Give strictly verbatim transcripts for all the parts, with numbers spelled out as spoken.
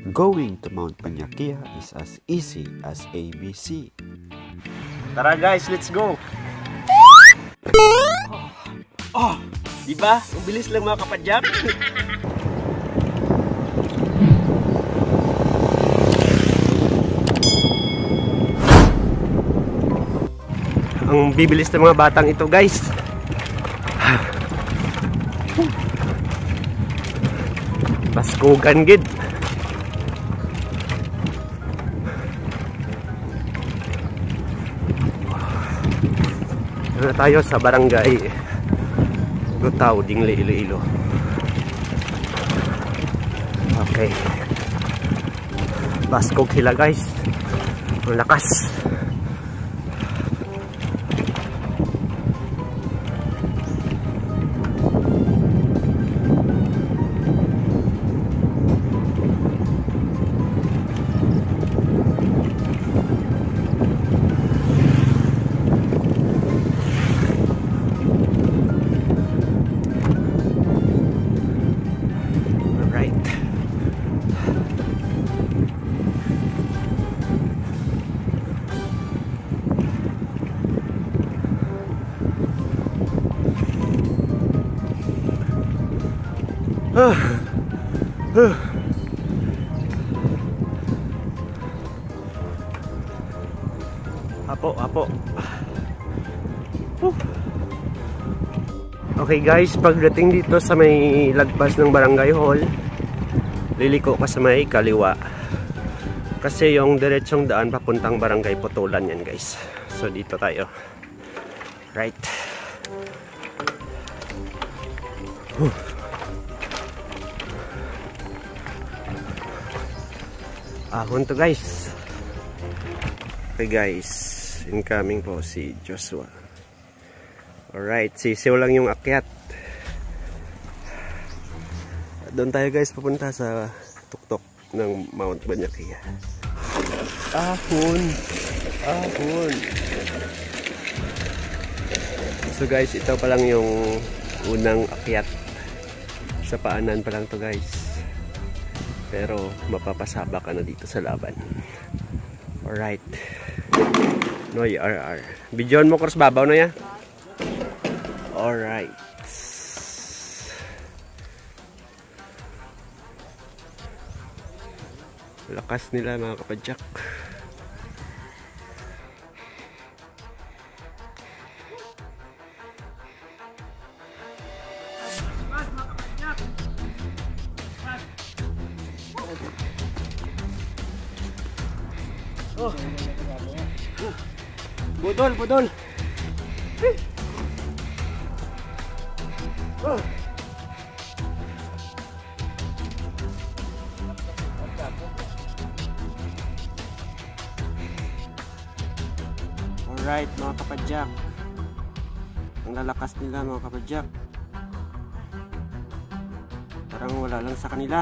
Going to Mount Panyakia is as easy as A B C. Tara guys, let's go! Oh, oh, diba? Ang bilis lang mga kapadyak. Ang bibilis ng mga batang ito guys. Baskugan gid. Ano tayo sa barangay Gutaw, Dingle, Iloilo. Okay. Baskog sila guys. Ang lakas. Huh. Huh. Apo, apo. Huh. Okay guys, pagdating dito sa may lagpas ng barangay hall, liliko ka sa may kaliwa. Kasi yung diretsong daan papuntang barangay Putulan yan guys. So dito tayo. Right. Huh. Ahon to guys. Okay guys, incoming po si Joshua. Alright, sisiw lang yung akyat. Doon tayo guys papunta sa tuktok ng Mount Panyakia. Ahon, ahon. So guys, ito pa lang yung unang akyat. Sa paanan pa lang to guys. Pero mapapasabak ka na dito sa laban. Alright. Noy R R. Bidyon mo cross babaw na ya. Alright. Lakas nila mga kapadyak. Oh. Budol, budol. Oh. Alright mga kapadyak. Ang lalakas nila mga kapadyak. Parang wala lang sa kanila.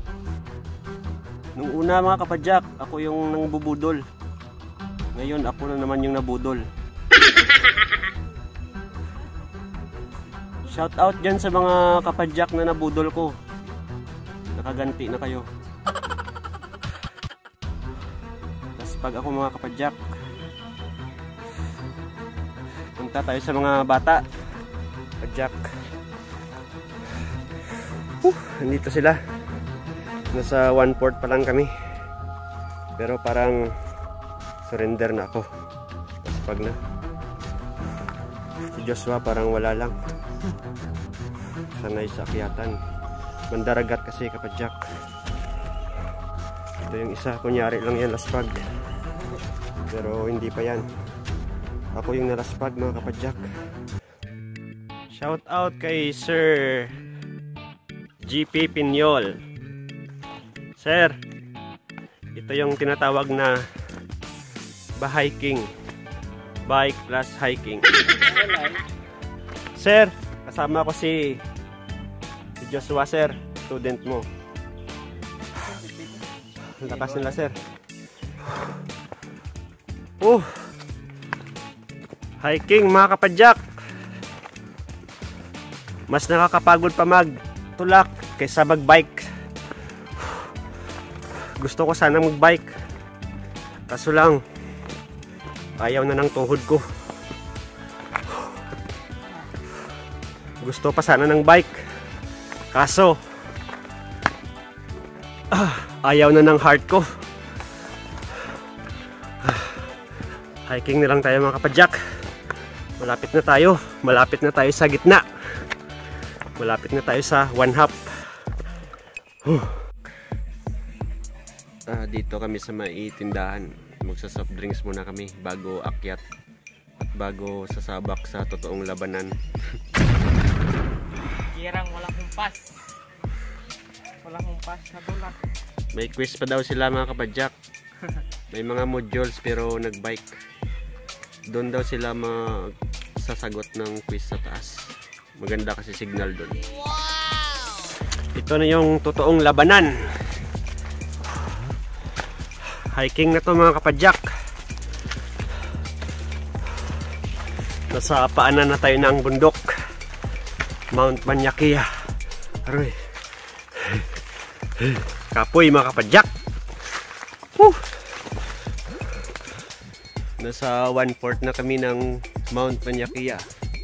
Nung una mga kapadyak, ako yung nangbubudol. Ngayon ako na naman yung nabudol. Shout out dyan sa mga kapadyak na nabudol ko. Nakaganti na kayo. Tapos pag ako mga kapadyak, punta tayo sa mga bata. Kapadyak. Uh, nandito sila. Nasa one fourth pa lang kami. Pero parang surrender na ako. Tapos pag na si Joshua parang wala lang. Sanay sa akyatan. Mandaragat kasi kapadyak. Ito yung isa. Kunyari lang yan laspag. Pero hindi pa yan. Ako yung nalaspag mga kapadyak. Shout out kay Sir G P Pinyol. Sir, ito yung tinatawag na ba-hiking. Bike plus hiking. Sir, kasama ko si, si Joshua, sir. Student mo. Lakas nila, sir. Uh, hiking, mga kapadyak. Mas nakakapagod pa mag tulak kaysa mag-bike. Gusto ko sana mag-bike. Kaso lang, ayaw na ng tuhod ko. Gusto pa sana ng bike. Kaso, ah, ayaw na ng heart ko. Ah, hiking na lang tayo mga kapadyak. Malapit na tayo. Malapit na tayo sa gitna. Malapit na tayo sa one half. Huh. Ah, dito kami sa maitindahan. Magsa-soft drinks muna kami bago akyat at bago sasabak sa totoong labanan. Girang walang humpas. Walang humpas na bulak. May quiz pa daw sila mga kapadyak. May mga modules pero nagbike. Doon daw sila magsasagot ng quiz sa taas. Maganda kasi signal doon. Wow! Ito na yung totoong labanan. Hiking na to mga kapadyak. Nasa paanan na tayo ng bundok. Mount Manyakia. Aroy. Kapoy mga kapadyak. Woo! Nasa one-fourth na kami ng Mount Manyakia.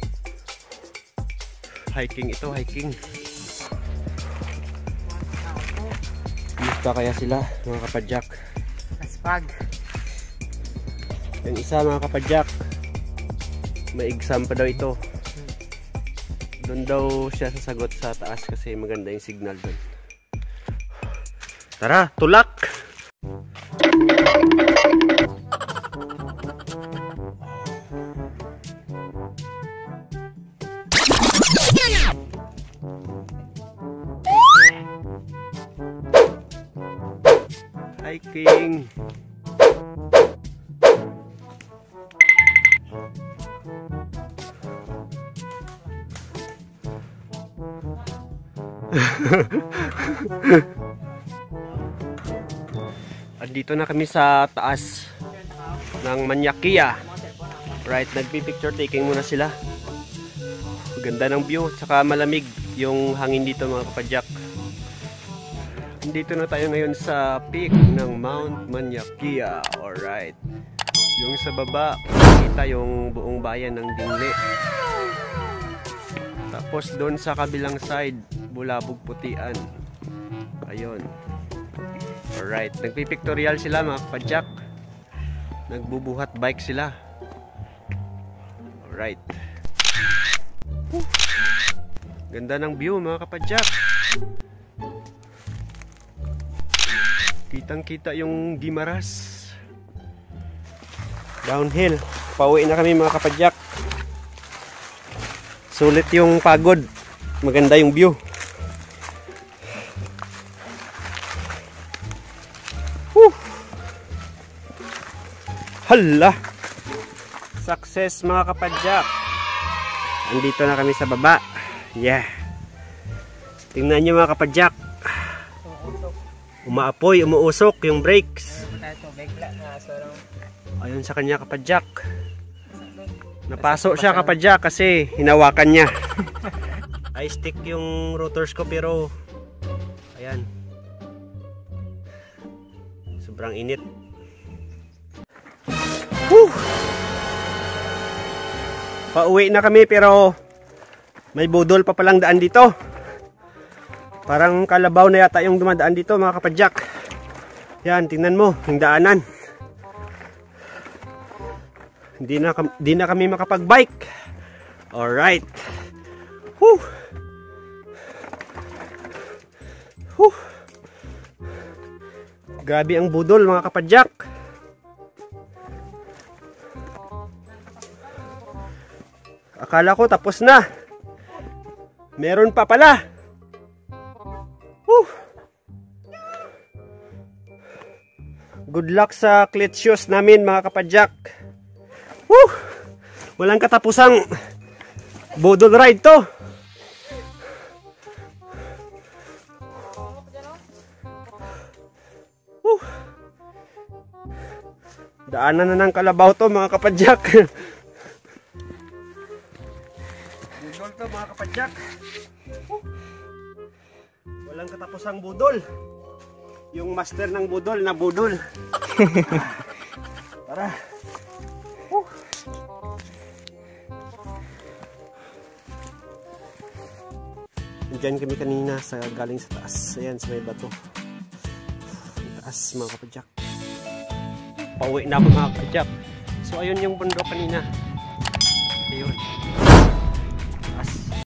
Hiking ito, hiking. Gusto kaya sila mga kapadyak? Naspag. Yung isa mga kapadyak, may exam pa daw ito. Doon daw siya sasagot sa taas kasi maganda yung signal doon. Tara, tulak! Hiking! Andito na kami sa taas ng Manyakia. Right, nagpi-picture taking muna sila. Ganda ng view, tsaka malamig yung hangin dito mga kapadyak. Dito na tayo ngayon sa peak ng Mount Manyakia. Alright. Yung sa baba, kita yung buong bayan ng Dingle. Tapos doon sa kabilang side, Bulabog Putian. Ayun. Alright. Nagpipictorial sila mga kapadyak. Nagbubuhat bike sila. Alright. Woo. Ganda ng view mga kapadyak. Kitang kita yung Gimaras. Downhill. Pauwi na kami mga kapadyak. Sulit yung pagod. Maganda yung view. Woo! Hala! Success mga kapadyak. Andito na kami sa baba. Yeah. Tingnan nyo mga kapadyak. Umaapoy, umuusok yung brakes. Ayun sa kanya kapadyak. Napasok siya kapadyak kasi hinawakan niya. I stick yung rotors ko pero ayan. Sobrang init. Woo! Pauwi na kami pero may budol pa palang daan dito. Parang kalabaw na yata yung dumadaan dito mga kapadyak. Yan, tingnan mo yung daanan. Hindi na, hindi na kami makapag-bike. Alright. Woo! Woo! Grabe ang budol mga kapadyak. Akala ko tapos na. Meron pa pala. Woo! Good luck sa clit shoes namin mga kapadyak. Woo! Walang katapusang budol ride to. Woo! Daanan na ng kalabaw to mga kapadyak. Budol to mga kapadyak. Woo! Walang katapusang budol. Yung master ng budol na budol. Tara. Uh. Diyan kami kanina sa galing sa taas. Ayan, sa may bato. Taas mga kapadyak. Pauwi na ako mga kapadyak. So ayun yung bundok kanina. Ayun.